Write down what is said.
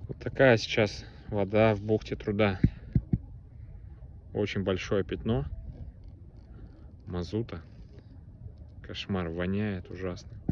Вот такая сейчас вода в бухте Труда. Очень большое пятно мазута. Кошмар, воняет ужасно.